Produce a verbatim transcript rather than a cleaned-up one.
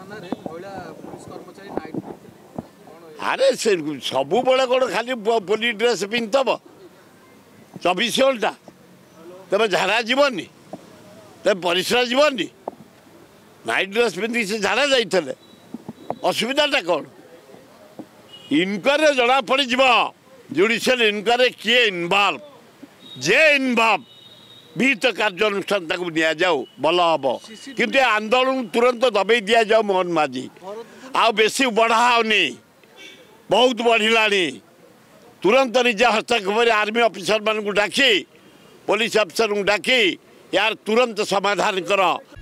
अरे से सब बड़े कौन खाली पुलिस ड्रेस पिंधब चौबीस घंटा तब झाड़ा जीवनी तब परिश्रा जीवनी नाइट ड्रेस पिंधिक से झाड़ा जाइए असुविधाटा कौन इनक्वारी जना पड़ जुडिशियल इनक्वारी किए इनवल्व जे इनवल्व विहित कार्यानुष्ठान नि जाऊ भल हम कि आंदोलन तुरंत दबे दि जाऊ मोहन माझी आ बेसी बढ़ाओनी बहुत बढ़ला तुरंत निज हस्तक्षेप आर्मी ऑफिसर मान डाकी पुलिस अफिसर डाकी यार तुरंत समाधान कर।